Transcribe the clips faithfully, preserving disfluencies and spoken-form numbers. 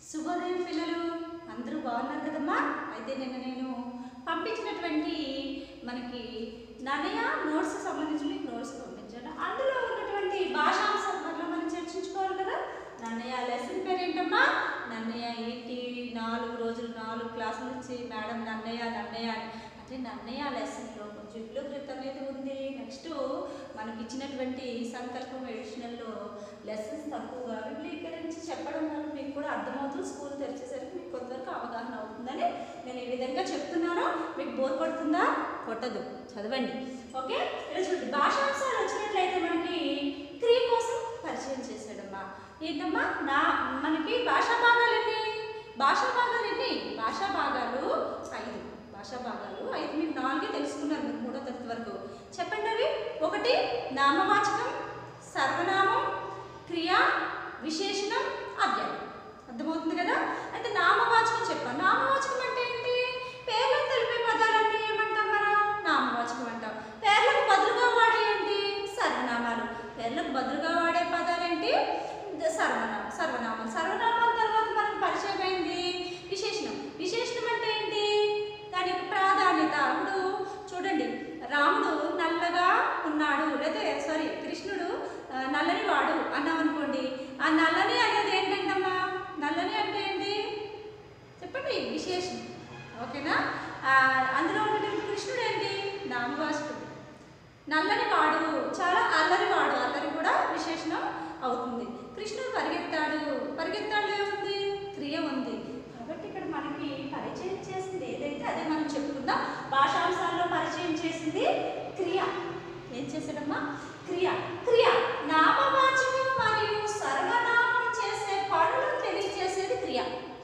శుభోదయం పిల్లలు, అందరూ బాగున్నారు కదమ్మా. అయితే నిన్న నేను పంపించినటువంటి మనకి నన్నయ్య నోట్స్ సంబంధించి మీకు నోట్స్ పంపించాను. అందులో ఉన్నటువంటి భాషాంశం వల్ల మనం చర్చించుకోవాలి కదా. నన్నయ్య లెసన్ పేరు ఏంటమ్మా? నన్నయ్య ఏంటి? నాలుగు రోజులు నాలుగు క్లాసుల నుంచి మేడం నన్నయ్య నన్నయ్య అని అంటే నన్నయ్య లెసన్లో కొంచెం విప్లవృత్ అనేది ఉంది. నెక్స్ట్ మనకి ఇచ్చినటువంటి సంకల్పం ఎడిషనల్లో లెసన్స్ తక్కువగా విపులీకరించి చెప్పడం వల్ల మీకు కూడా అర్థమవుతుంది. స్కూల్ తెరిచేసరికి మీకు కొంతవరకు అవగాహన అవుతుందని నేను ఈ విధంగా చెప్తున్నాను. మీకు బోర్ కొడుతుందా? కొట్టదు, చదవండి. ఓకే, ఇలా చూడండి. భాషాంశాలు వచ్చినట్లయితే మనకి క్రియ కోసం పరిచయం చేశాడమ్మా. ఏంటమ్మా? నా మనకి భాషా భాగాలు ఎన్ని? భాషా భాగాలు ఎన్ని? భాషా భాగాలు ఐదు. భాషా భాగాలు ఐదు. మీకు నాలుగే తెలుసుకున్నారు మీరు మూడో తరగతి వరకు. చెప్పండి అవి. ఒకటి నామవాచకం, సర్వనామం, క్రియ, విశేషణం, అవ్యయం. అర్థమవుతుంది కదా. అయితే నామవాచకం చెప్పాను. నామవాచకం అంటే ఏంటి? పేర్లను తెలిపే పదాలన్నీ ఏమంటాం మనం? నామవాచకం అంటాం. పేర్లకు బదులుగా వాడే ఏంటి? సర్వనామాలు. పేర్లకు బదులుగా వాడే పదాలు ఏంటి? సర్వనామం. సర్వనామం సర్వనామాల తర్వాత మనకు పరిచయం అయింది విశేషణం. విశేషణం అంటే ఏంటి? దాని యొక్క ప్రాధాన్యత. ఇప్పుడు చూడండి, రాముడు నల్లగా ఉన్నాడు, లేదా సారీ కృష్ణుడు నల్లని వాడు అన్నాం అనుకోండి. ఆ నల్లని అనేది ఏంటంటమ్మా? నల్లని అంటే ఏంటి చెప్పండి? విశేషణం. ఓకేనా? అందులో ఉన్నటువంటి కృష్ణుడు ఏంటి? నామవాచకం. నల్లని వాడు చాలా అల్లరి వాడు, అల్లరి కూడా విశేషణం అవుతుంది. కృష్ణుడు పరిగెత్తాడు, పరిగెత్తాడులో ఉంది క్రియ ఉంది. కాబట్టి ఇక్కడ మనకి పరిచయం చేసింది ఏదైతే అదే మనం చెప్పుకుందాం. భాషాంశాల్లో పరిచయం చేసింది క్రియ. ఏం చేసాడమ్మా? క్రియ. క్రియ నామవాచకం మరియు సర్వనామం చేసే పనులు తెలియజేసేది క్రియ.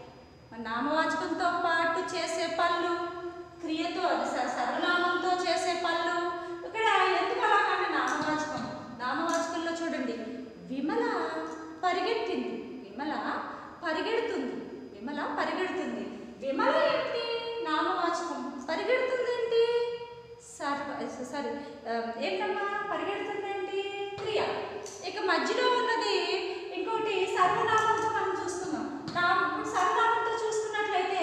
నామవాచకంతో పాటు చేసే పనులు, క్రియతో అది సర్వనామంతో చేసే పనులు. ఇక్కడ ఎందుకు అలాగంటే నామవాచకం. నామవాచకంలో చూడండి, విమల పరిగెత్తింది, విమల పరిగెడుతుంది, విమల పరిగెడుతుంది. విమల ఏంటి? నామవాచకం. పరిగెడుతుంది ఏంటి? సర్వ సారీ ఏంటమ్మా? పరిగెడుతుంది ఏంటి? క్రియ. ఇక మధ్యలో ఉన్నది ఇంకోటి సర్వనామంతో మనం చూస్తున్నాం. ఇప్పుడు సర్వనామంతో చూసుకున్నట్లయితే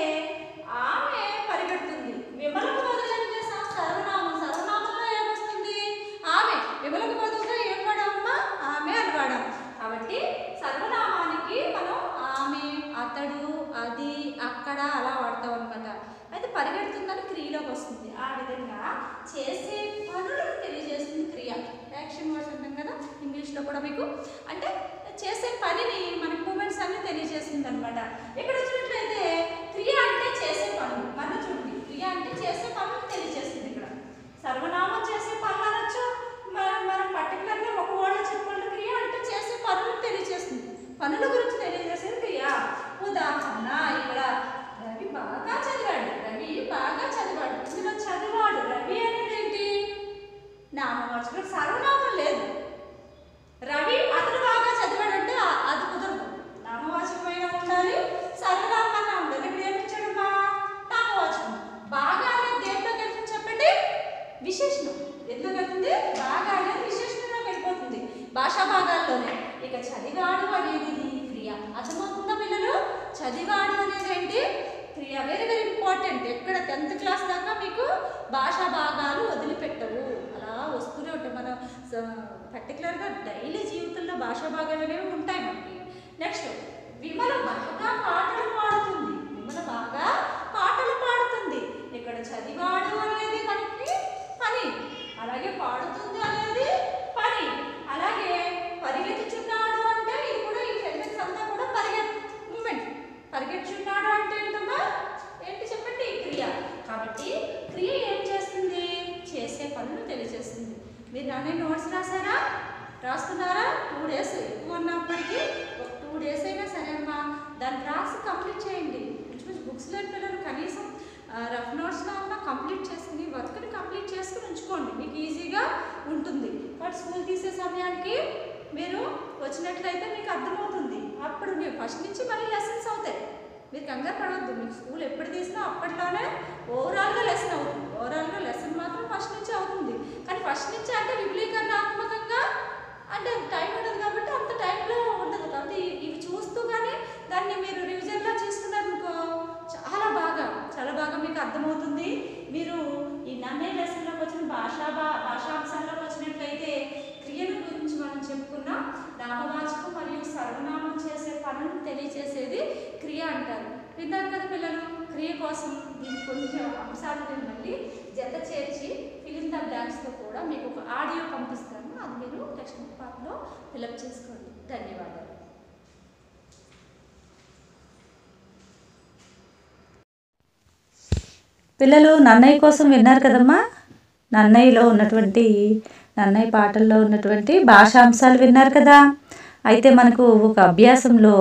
ఆమె పరిగెడుతుంది. విమలకు బదులు ఏం చేసాం? సర్వనామం. సర్వనామంలో ఏమొస్తుంది? ఆమె. విమలకు బదులుగా ఏం వాడామమ్మా? ఆమె అని వాడాం. కాబట్టి సర్వనామానికి మనం ఆమె, అతడు, అది, అక్కడ అలా వాడతాం అనమాట. అయితే పరిగెడుతుందని క్రియలోకి వస్తుంది. ఆ విధంగా చేసే పనులను తెలియజేస్తుంది క్రియ. యాక్షన్ వర్డ్స్ అంటాం కదా ఇంగ్లీష్లో కూడా మీకు. అంటే చేసే పనిని మనకి మూమెంట్స్ అన్ని తెలియజేస్తుంది అనమాట. ఇక్కడ వచ్చినట్లయితే క్రియ అంటే చేసే పనులు. మనం చూడండి, క్రియ అంటే చేసే పనులు తెలియజేస్తుంది. ఇక్కడ సర్వనామం చేసే పనులు అనొచ్చు. మనం మనం పర్టికులర్గా ఒక వర్డ్లో చెప్పాలి. క్రియ అంటే చేసే పనులు తెలియజేస్తుంది. పనుల గురించి తెలియజేసేది క్రియ. ఉదాహరణ, ఇక్కడ రవి బాగా చదివాడు. రవి బాగా చదివాడు. ఇందులో చదివాడు రవి అనేది ఏంటి? నామవాచకం. సర్వనామం లేదు. రవి అతను బాగా చదివాడంటే అది కుదరదు. నామవాచకమైన ఉండాలి, సర్వనామన్న ఉండాలి. ఇక్కడ ఏమిచ్చాడమ్మా? నామవాచకం. బాగా అనేది దేంట్లో కలిపి చెప్పండి? విశేషణం. ఎందులో కలిపింది? బాగా అనేది విశేషణంలో వెళ్ళిపోతుంది భాషా భాగాల్లోనే. ఇక చదివాడు అనేది క్రియ. అర్థమవుతుందా పిల్లలు? చదివాడు అనేది ఏంటి? క్రియ. Very very important. ఎక్కడ టెన్త్ క్లాస్ దాకా మీకు భాషా భాగాలు వదిలిపెట్టవు, అలా వస్తూనే ఉంటాయి. మన పర్టికులర్గా డైలీ జీవితంలో భాషా భాగాలు అనేవి ఉంటాయి మనకి. నెక్స్ట్, విమల బాగా పాటలు పాడుతుంది. విమల బాగా పాటలు పాడుతుంది. ఇక్కడ చదివాడు అనేది మనకి పని, అలాగే పాడుతుంది అనేది పని, అలాగే పరిగెత్తుచున్నాడు అంటే ఇది కూడా ఈ సెంటెన్స్ అంతా కూడా పరిగెత్ మూమెంట్. పరిగెత్తుచున్నాడు అంటే ఏంటమ్మా? ఏంటి చెప్పండి? క్రియ. కాబట్టి క్రియ ఏం చేస్తుంది? చేసే పనులు తెలియజేస్తుంది. మీరు నాన్న నోట్స్ రాసారా? రాస్తున్నారా? టూ డేస్ ఎక్కువ ఉన్నప్పటికీ ఒక టూ డేస్ అయినా సరే అమ్మా దాన్ని రాసి కంప్లీట్ చేయండి. కొంచెం కొంచెం బుక్స్ లేని పిల్లలు కనీసం రఫ్ నోట్స్లో ఉన్న కంప్లీట్ చేసుకుని వర్క్ని కంప్లీట్ చేసుకుని ఉంచుకోండి. మీకు ఈజీగా ఉంటుంది. బట్ స్కూల్ తీసే సమయానికి మీరు వచ్చినట్లయితే మీకు అర్థమవుతుంది. అప్పుడు మీరు ఫస్ట్ నుంచి మళ్ళీ లెసన్స్ అవుతాయి. మీరు కంగారు పడవద్దు. మీకు స్కూల్ ఎప్పుడు తీసినా అప్పట్లోనే ఓవరాల్గా లెసన్ అవుతుంది. ఓవరాల్గా లెసన్ మాత్రం ఫస్ట్ నుంచి అవుతుంది. కానీ ఫస్ట్ నుంచి అంటే విపులీకరణాత్మకంగా అంటే టైం ఉండదు కాబట్టి అంత టైంలో ఉండదు. కాబట్టి ఇవి చూస్తూ కానీ దాన్ని మీరు రివిజన్లో విన్నారు కదా పిల్లలు. క్రియ కోసం దీనికి కొంచెం అంశాలు నేను మళ్ళీ జత చేర్చి ఫిల్ ద బ్లాంక్స్తో కూడా మీకు ఒక ఆడియో పంపిస్తాను. అది మీరు టెక్స్ట్ బుక్ పార్ట్లో ఫిలప్ చేసుకోండి. ధన్యవాదాలు. పిల్లలు నన్నయ్య కోసం విన్నారు కదమ్మా. నన్నయ్యలో ఉన్నటువంటి నన్నయ్య పాటల్లో ఉన్నటువంటి భాషాంశాలు విన్నారు కదా. అయితే మనకు ఒక అభ్యాసంలో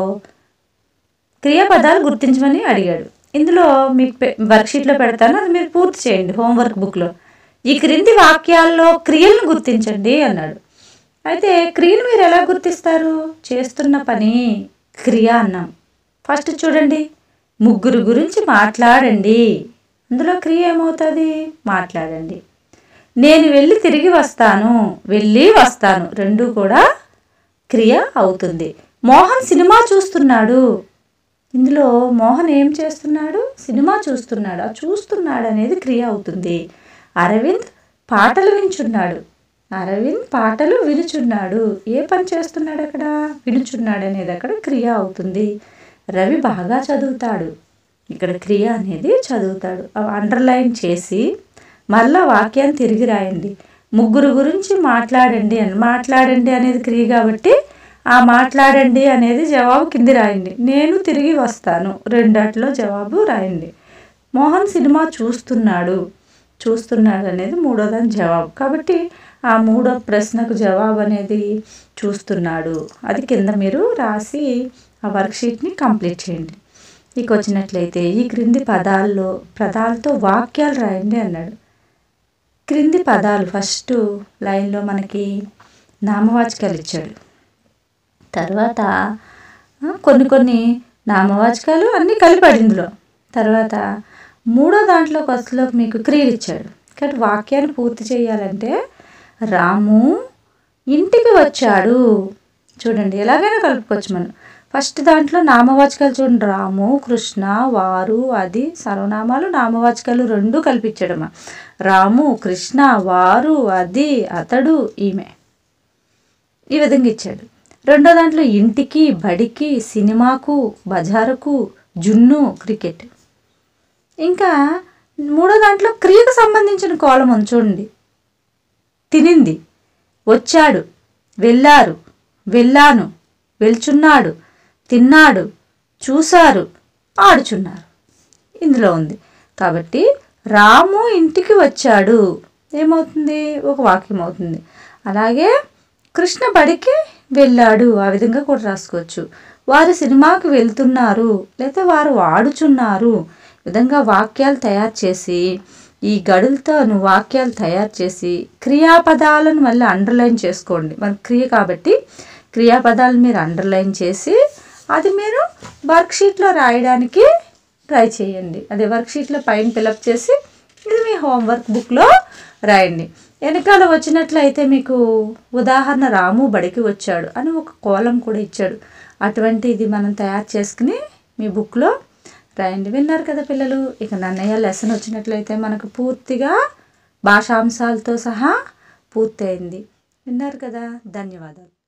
క్రియాపదాలు గుర్తించమని అడిగాడు. ఇందులో మీకు వర్క్షీట్లో పెడతాను, అది మీరు పూర్తి చేయండి హోంవర్క్ బుక్లో. ఈ క్రింది వాక్యాల్లో క్రియలను గుర్తించండి అన్నాడు. అయితే క్రియను మీరు ఎలా గుర్తిస్తారు? చేస్తున్న పని క్రియ అన్నాం. ఫస్ట్ చూడండి, ముగ్గురు గురించి మాట్లాడండి. అందులో క్రియ ఏమవుతుంది? మాట్లాడండి. నేను వెళ్ళి తిరిగి వస్తాను, వెళ్ళి వస్తాను, రెండు కూడా క్రియ అవుతుంది. మోహన్ సినిమా చూస్తున్నాడు. ఇందులో మోహన్ ఏం చేస్తున్నాడు? సినిమా చూస్తున్నాడు. ఆ చూస్తున్నాడు అనేది క్రియ అవుతుంది. అరవింద్ పాటలు వింటున్నాడు. అరవింద్ పాటలు వినుచున్నాడు. ఏ పని చేస్తున్నాడు అక్కడ? వినుచున్నాడు అనేది అక్కడ క్రియ అవుతుంది. రవి బాగా చదువుతాడు. ఇక్కడ క్రియ అనేది చదువుతాడు. అండర్లైన్ చేసి మళ్ళా వాక్యాన్ని తిరిగి రాయండి. ముగ్గురు గురించి మాట్లాడండి అని, మాట్లాడండి అనేది క్రియ కాబట్టి ఆ మాట్లాడండి అనేది జవాబు కింది రాయండి. నేను తిరిగి వస్తాను రెండాట్లో జవాబు రాయండి. మోహన్ సినిమా చూస్తున్నాడు. చూస్తున్నాడు అనేది మూడోదాని జవాబు కాబట్టి ఆ మూడో ప్రశ్నకు జవాబు అనేది చూస్తున్నాడు. అది కింద మీరు రాసి ఆ వర్క్షీట్ని కంప్లీట్ చేయండి. ఇక వచ్చినట్లయితే ఈ క్రింది పదాల్లో పదాలతో వాక్యాలు రాయండి అన్నాడు. క్రింది పదాలు ఫస్ట్ లైన్లో మనకి నామవాచకాలు ఇచ్చాడు. తర్వాత కొన్ని కొన్ని నామవాచకాలు అన్నీ కలిపాడు ఇందులో. తర్వాత మూడో దాంట్లో కొత్తలో మీకు క్రియలు ఇచ్చాడు. కాబట్టి వాక్యాన్ని పూర్తి చేయాలంటే రాము ఇంటికి వచ్చాడు. చూడండి, ఎలాగైనా కలుపుకోవచ్చు మనం. ఫస్ట్ దాంట్లో నామవాచకాలు చూడండి, రాము, కృష్ణ, వారు, అది, సర్వనామాలు, నామవాచకాలు రెండు కల్పించడమా. రాము, కృష్ణ, వారు, అది, అతడు, ఈమె, ఈ విధంగా ఇచ్చాడు. రెండో దాంట్లో ఇంటికి, బడికి, సినిమాకు, బజారుకు, జున్ను, క్రికెట్. ఇంకా మూడో దాంట్లో క్రియకు సంబంధించిన కోలం ఉంది చూడండి. తినింది, వచ్చాడు, వెళ్ళారు, వెళ్ళాను, వెళ్చున్నాడు, తిన్నాడు, చూశారు, ఆడుచున్నారు ఇందులో ఉంది. కాబట్టి రాము ఇంటికి వచ్చాడు ఏమవుతుంది? ఒక వాక్యం అవుతుంది. అలాగే కృష్ణ బడికి వెళ్ళాడు, ఆ విధంగా కూడా రాసుకోవచ్చు. వారు సినిమాకు వెళ్తున్నారు లేదా వారు ఆడుచున్నారు. విధంగా వాక్యాలు తయారు చేసి ఈ గడులతో నువ్వు వాక్యాలు తయారు చేసి క్రియాపదాలను మళ్ళీ అండర్లైన్ చేసుకోండి. మన క్రియ కాబట్టి క్రియాపదాలను మీరు అండర్లైన్ చేసి అది మీరు వర్క్షీట్లో రాయడానికి ట్రై చేయండి. అదే వర్క్షీట్లో పైన ఫిలప్ చేసి ఇది మీ హోంవర్క్ బుక్లో రాయండి. వెనకాల వచ్చినట్లయితే మీకు ఉదాహరణ రాము బడికి వచ్చాడు అని ఒక కోలం కూడా ఇచ్చాడు. అటువంటి ఇది మనం తయారు చేసుకుని మీ బుక్లో రాయండి. విన్నారు కదా పిల్లలు. ఇక నన్నయ్య లెసన్ వచ్చినట్లయితే మనకు పూర్తిగా భాషాంశాలతో సహా పూర్తయింది. విన్నారు కదా. ధన్యవాదాలు.